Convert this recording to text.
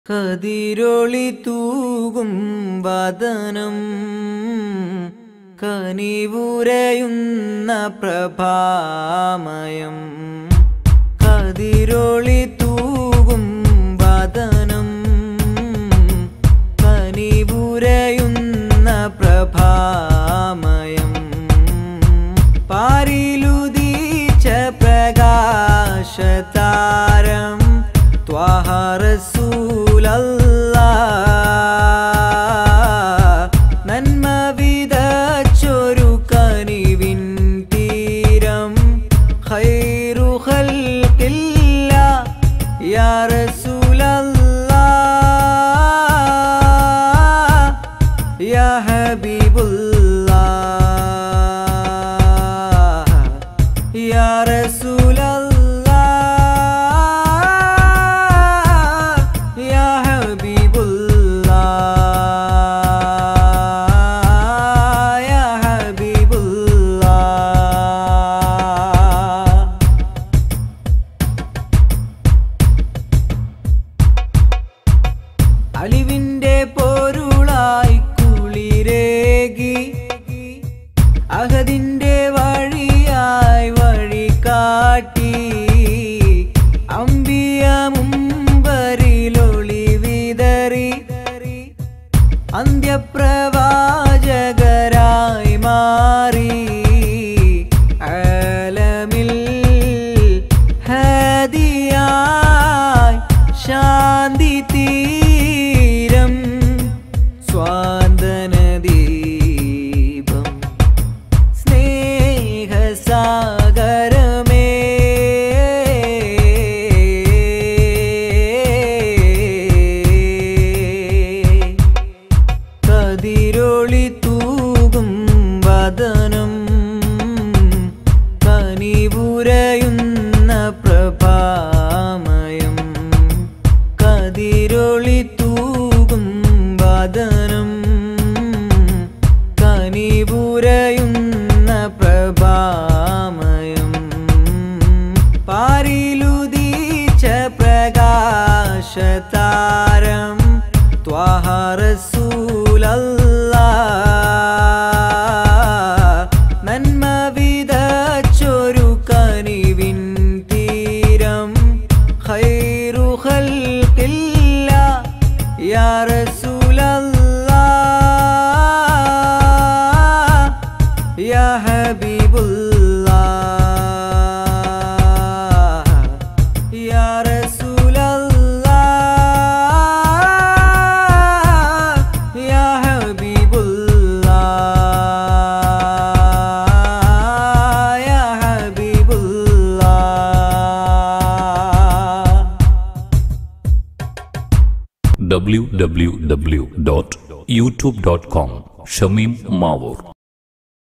കതിരൊളി തൂകും വദനം കനിവുരയുന്ന പ്രഭാമയം. കതിരൊളി തൂകും വദനം കനിവുരയുന്ന പ്രഭാമയം. പാരിലുദീച്ച പ്രകാശതാരം ത്വാഹ റസൂലല്ലാഹ്. നന്മ വിതച്ചൊരു കനിവിൻ തീരം ഖൈറു ഖൽഖില്ലാഹ് യാ റസൂലല്ലാഹ് യാ ഹബീബുല്ലാഹ് യാ റസൂലല്ലാഹ് അലിവിന്റെ പൊരുളായി കുളിരേകി അഹദിന്റെ വഴിയായി വഴി കാട്ടി. അമ്പിയ മുമ്പരിലൊളി വിതറി അന്ത്യപ്രവാചകരായി മാറി. ആലമിൽ ഹദിയായി ശാന്തി തീരം സ്വാന്തനദീപം സ്നേഹസാഗരമേ. കതിരൊളി തൂകും വദനം കനിവുരയുന്ന പ്രഭാമയം. കതിരൊളി തൂകും വദനം കനിവുരയുന്ന പ്രഭാമയം. പാരിലുദീച്ച പ്രകാശതാരം ത്വാഹ റസൂലല്ലാഹ്. നന്മ വിതച്ചൊരു കനിവിൻ തീരം ഖൈറു ഖൽഖില്ലാഹ് യാ റസൂലല്ലാഹ് യാ ഹബീബുല്ലാഹ് യാ റസൂലല്ലാഹ് യാ ഹബീബുല്ലാഹ് യാ ഹബീബുല്ലാഹ്. www.youtube.com ഷമീം മാവൂർ